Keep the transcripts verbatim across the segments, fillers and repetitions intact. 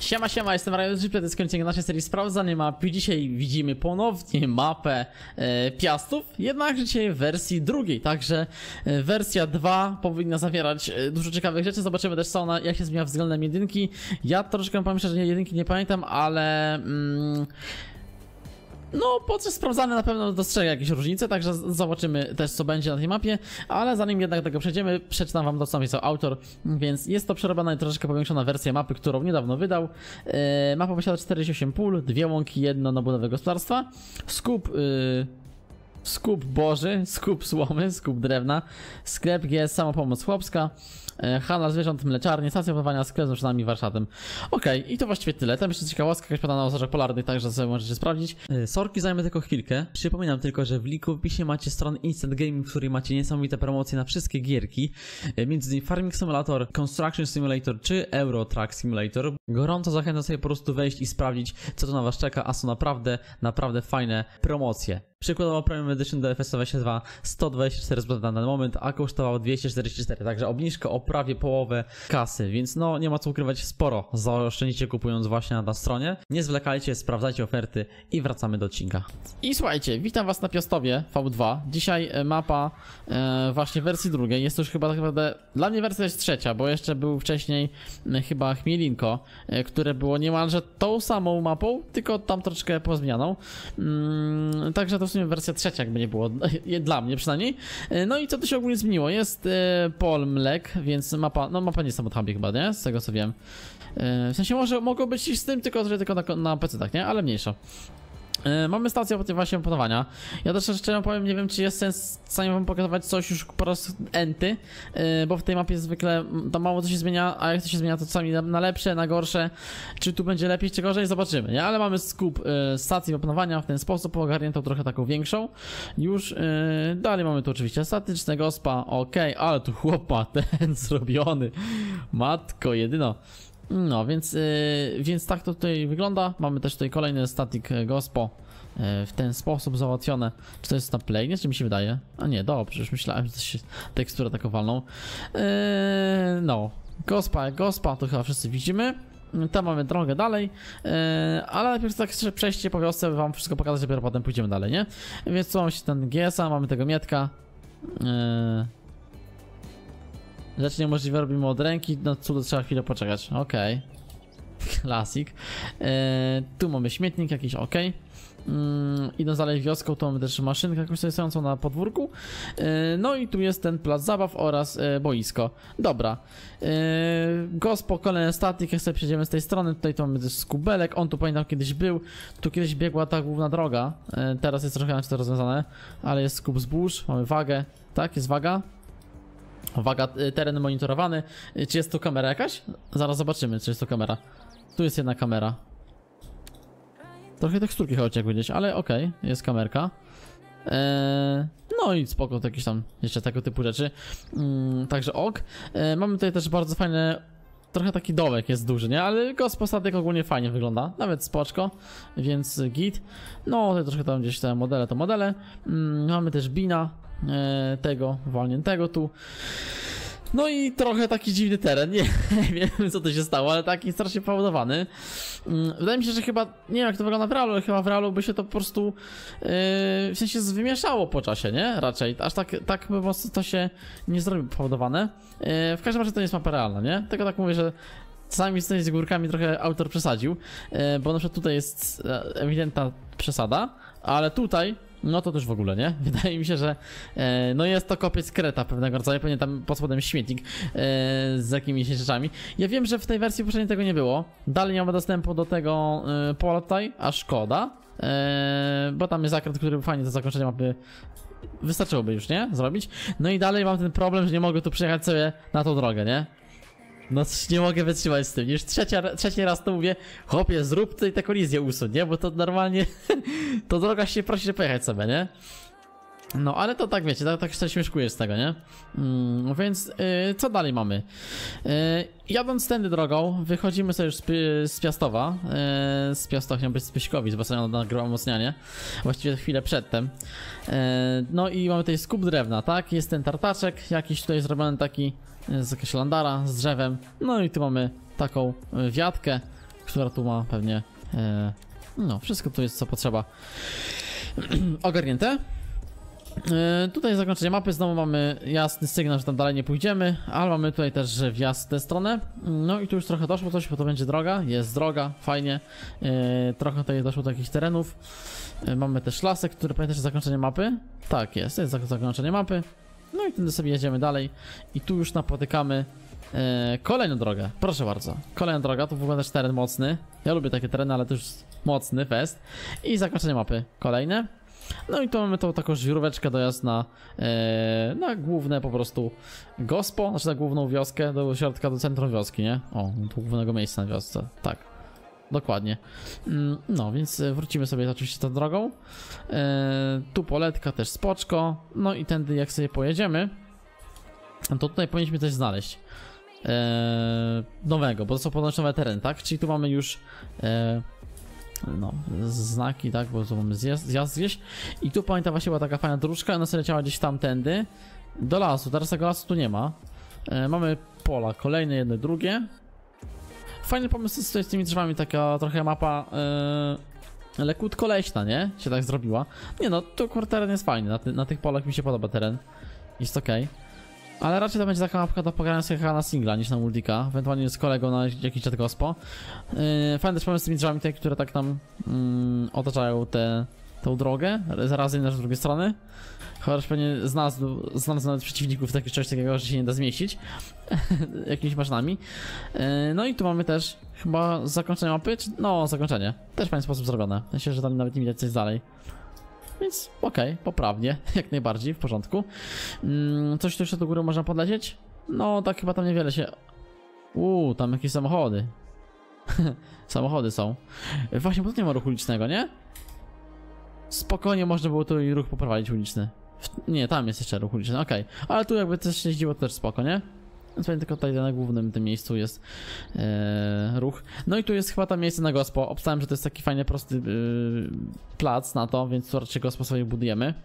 Siema, siema, jestem Ryan G P, to jest kończenie naszej serii sprawdzania mapy. Dzisiaj widzimy ponownie mapę e, Piastów, jednak dzisiaj w wersji drugiej, także e, wersja dwa powinna zawierać e, dużo ciekawych rzeczy. Zobaczymy też co ona, jak się zmienia względem jedynki. Ja troszeczkę powiem szczerze, że jedynki nie pamiętam, ale... Mm, no, podczas sprawdzania na pewno dostrzega jakieś różnice, także zobaczymy też co będzie na tej mapie, ale zanim jednak do tego przejdziemy, przeczytam wam to, co napisał autor, więc jest to przerobiona i troszeczkę powiększona wersja mapy, którą niedawno wydał. Yy, mapa posiada czterdzieści osiem pól, dwie łąki, jedno na budowę gospodarstwa, skup... Yy... Skup boży, skup słomy, skup drewna, sklep G S, samopomoc chłopska, e, handel zwierząt, mleczarnie, stacja pływania, sklep z maszynami, warsztatem. Okej, okay, i to właściwie tyle. Tam jeszcze ciekawostka jakaś podana na oznaczach polarnych, także sobie możecie sprawdzić. E, sorki, zajmę tylko chwilkę. Przypominam tylko, że w linku w opisie macie stronę Instant Gaming, w której macie niesamowite promocje na wszystkie gierki, e, między innymi Farming Simulator, Construction Simulator czy Euro Truck Simulator. Gorąco zachęcam sobie po prostu wejść i sprawdzić, co to na was czeka, a są naprawdę, naprawdę fajne promocje. Przykładowo Premium Edition do F S dwadzieścia dwa sto dwadzieścia cztery zł na ten moment, a kosztowało dwieście czterdzieści cztery, także obniżka o prawie połowę kasy, więc no nie ma co ukrywać, sporo zaoszczędzicie kupując właśnie na tej stronie. Nie zwlekajcie, sprawdzajcie oferty i wracamy do odcinka. I słuchajcie, witam was na Piastowie V dwa. Dzisiaj mapa e, właśnie w wersji drugiej, jest to już chyba tak naprawdę, dla mnie wersja jest trzecia, bo jeszcze był wcześniej e, chyba Chmielinko, e, które było niemalże tą samą mapą, tylko tam troszeczkę pozmianą. Mm, także to w sumie wersja trzecia, jakby nie było, dla mnie przynajmniej. No i co tu się ogólnie zmieniło? Jest e, pol mlek, więc mapa, no mapa nie jest tam chyba, nie? Z tego co wiem. E, w sensie może mogło być i z tym, tylko że tylko na, na pecetach, nie? Ale mniejsza. Yy, mamy stację właśnie oponowania. Ja też szczerze powiem, nie wiem czy jest sens sami wam pokazywać coś już po raz enty, yy, bo w tej mapie zwykle tam mało co się zmienia, a jak to się zmienia to czasami na, na lepsze, na gorsze. Czy tu będzie lepiej czy gorzej, zobaczymy, nie? Ale mamy skup yy, stacji oponowania w ten sposób, ogarniętą trochę taką większą. Już yy, dalej mamy tu oczywiście statyczne gospa, ok, ale tu chłop ma ten zrobiony. Matko jedyno. No, więc, yy, więc tak to tutaj wygląda. Mamy też tutaj kolejny static gospo yy, w ten sposób załatwione. Czy to jest na plane, czy mi się wydaje? A nie, dobrze, już myślałem, że to się teksturę taką walną. Yy, no, gospa jak gospa, to chyba wszyscy widzimy. Tam mamy drogę dalej, yy, ale najpierw tak przejście po wiosce, wam wszystko pokazać, dopiero potem pójdziemy dalej, nie? Więc tu mamy się ten G S a, mamy tego Mietka. Yy. Rzeczy niemożliwe robimy od ręki, no cudo trzeba chwilę poczekać, okej. Okay. Klasik. Eee, tu mamy śmietnik jakiś, okej. Okay. Mm, idąc dalej wioską, to mamy też maszynkę jakąś sobie stojącą na podwórku. Eee, no i tu jest ten plac zabaw oraz e, boisko. Dobra. Eee, gospo, kolejny statik, jak sobie przejdziemy z tej strony, tutaj to mamy też skubelek, on tu pamiętam kiedyś był. Tu kiedyś biegła ta główna droga, eee, teraz jest trochę inaczej to rozwiązane, ale jest skup zbóż, mamy wagę, tak, jest waga. Uwaga, teren monitorowany. Czy jest tu kamera jakaś? Zaraz zobaczymy, czy jest tu kamera. Tu jest jedna kamera. Trochę teksturki chodzi jak powiedzieć, ale okej, okay, jest kamerka. Eee, no i spoko, to jakieś tam jeszcze tego typu rzeczy. Mm, także ok. Eee, mamy tutaj też bardzo fajne... Trochę taki dołek jest duży, nie? Ale gospodarek ogólnie fajnie wygląda. Nawet spoczko, więc git. No, tutaj trochę tam gdzieś te modele to modele. Mm, mamy też bina. E, tego walniętego tu. No i trochę taki dziwny teren, nie, nie wiem co to się stało, ale taki strasznie powodowany. Wydaje mi się, że chyba, nie wiem jak to wygląda w realu, ale chyba w realu by się to po prostu yy, w sensie wymieszało po czasie, nie? Raczej, aż tak, tak by po prostu to się nie zrobi powodowane. Yy, w każdym razie to nie jest mapa realna, nie? Tylko tak mówię, że czasami z tymi górkami trochę autor przesadził, yy, bo na przykład tutaj jest ewidentna przesada, ale tutaj no to też w ogóle, nie? Wydaje mi się, że e, no jest to kopiec kreta pewnego rodzaju, pewnie tam pod spodem śmietnik e, z jakimiś rzeczami. Ja wiem, że w tej wersji poprzedniej tego nie było. Dalej nie mamy dostępu do tego e, pola tutaj, a szkoda. E, bo tam jest zakręt, który fajnie do zakończenia mapy wystarczyłoby już, nie? Zrobić. No i dalej mam ten problem, że nie mogę tu przejechać sobie na tą drogę, nie? No nie mogę wytrzymać z tym, już trzecia, trzeci raz to mówię, chłopie, zrób tutaj tę kolizję usuń, nie? Bo to normalnie, to droga się prosi, że pojechać sobie, nie? No ale to tak wiecie, tak, tak się śmieszkujesz z tego, nie? Mm, więc yy, co dalej mamy? Yy, jadąc tędy drogą, wychodzimy sobie już z, z Piastowa, yy, z Piastowa chciałem być z Pyśkowic, bo sobie nagrywam umocnianie, właściwie chwilę przedtem. Yy, no i mamy tutaj skup drewna, tak? Jest ten tartaczek, jakiś tutaj zrobiony taki z jakaś landara z drzewem. No i tu mamy taką wiatkę. która tu ma pewnie, e, no wszystko tu jest co potrzeba ogarnięte. E, tutaj zakończenie mapy, znowu mamy jasny sygnał, że tam dalej nie pójdziemy, ale mamy tutaj też wjazd w tę stronę. No i tu już trochę doszło coś, bo to będzie droga, jest droga, fajnie. E, trochę tutaj doszło do jakichś terenów. E, mamy też lasek, który pamiętasz zakończenie mapy? Tak jest, to jest zakończenie mapy. No i wtedy sobie jedziemy dalej i tu już napotykamy e, kolejną drogę, proszę bardzo. Kolejna droga, to w ogóle też teren mocny. Ja lubię takie tereny, ale to już mocny fest. I zakończenie mapy kolejne. No i tu mamy tą taką żwiróweczkę dojazd na, e, na główne po prostu gospo, znaczy na główną wioskę, do środka, do centrum wioski, nie? O, do głównego miejsca na wiosce, tak. Dokładnie. No, więc wrócimy sobie oczywiście tą drogą. E, tu poletka też spoczko. No i tędy jak sobie pojedziemy, to tutaj powinniśmy coś znaleźć e, nowego, bo to są ponoć nowe tereny, tak? Czyli tu mamy już e, no, znaki, tak? Bo tu mamy zjazd, zjazd gdzieś. I tu pamiętam właśnie była taka fajna dróżka, ona sobie leciała gdzieś tamtędy do lasu. Teraz tego lasu tu nie ma. E, mamy pola, kolejne, jedno, drugie. Fajny pomysł jest tutaj z tymi drzewami, taka trochę mapa yy, lekutko leśna, nie? Się tak zrobiła. Nie no, tu teren jest fajny, na, ty, na tych polach mi się podoba teren. Jest ok. Ale raczej to będzie taka mapka do pogrania sobie na singla niż na multika, ewentualnie z kolegą na jakiś czat gospo. Yy, fajny też pomysł z tymi drzewami tutaj, które tak tam yy, otaczają tę tą drogę, zaraz jedna z drugiej strony. Chociaż pewnie znalazł, znalazł nawet przeciwników takich czegoś takiego, że się nie da zmieścić jakimiś maszynami. No i tu mamy też chyba zakończenie mapy, czy... no zakończenie. Też w fajny sposób zrobione. Myślę, że tam nawet nie widać coś dalej. Więc okej, okay, poprawnie, jak najbardziej, w porządku. Coś tu jeszcze do góry można podlecieć? No tak chyba tam niewiele się... Uuu, tam jakieś samochody. Samochody są. Właśnie, bo tu nie ma ruchu ulicznego, nie? Spokojnie można było tu i ruch poprowadzić uliczny. Nie, tam jest jeszcze ruch uliczny, okej. Okay. Ale tu jakby coś się jeździło, to też spoko, nie? Więc tylko tutaj na głównym tym miejscu jest e, ruch. No i tu jest chyba tam miejsce na gospo. Obstałem, że to jest taki fajny, prosty e, plac na to, więc tu raczej gospo sobie budujemy.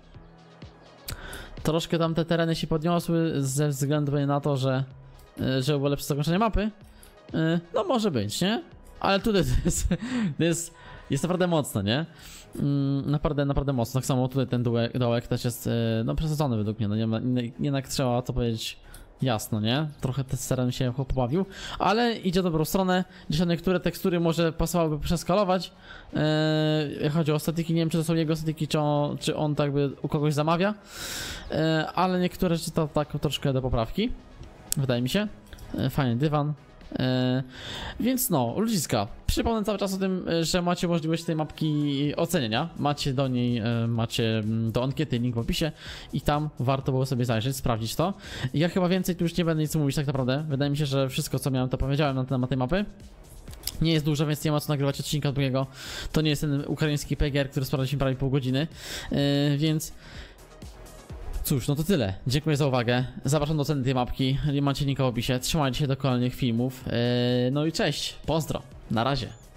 Troszkę tam te tereny się podniosły ze względu na to, że e, że było lepsze zakończenie mapy. E, no może być, nie? Ale tutaj to jest, to jest, jest naprawdę mocno, nie? Mm, naprawdę, naprawdę mocno. Tak samo tutaj ten dołek, dołek też jest e, no przesadzony według mnie. No nie ma, nie, jednak trzeba to powiedzieć jasno, nie? Trochę ten teren się pobawił, ale idzie w dobrą stronę. Gdzieś niektóre tekstury może pasowałoby przeskalować. E, jak chodzi o estetyki, nie wiem czy to są jego estetyki, czy on, czy on tak by u kogoś zamawia. E, ale niektóre rzeczy to tak troszkę do poprawki. Wydaje mi się. E, fajny dywan. Yy, więc no, ludziska, przypomnę cały czas o tym, że macie możliwość tej mapki ocenienia. Macie do niej, yy, macie do ankiety link w opisie i tam warto było sobie zajrzeć, sprawdzić to. Ja chyba więcej tu już nie będę nic mówić tak naprawdę. Wydaje mi się, że wszystko co miałem to powiedziałem na temat tej mapy. Nie jest dużo, więc nie ma co nagrywać odcinka drugiego. To nie jest ten ukraiński P G R, który sprawdziliśmy prawie pół godziny, yy, więc... Cóż, no to tyle. Dziękuję za uwagę. Zapraszam do oceny tej mapki. Macie linka w opisie. Trzymajcie się do kolejnych filmów. Yy, no i cześć. Pozdro. Na razie.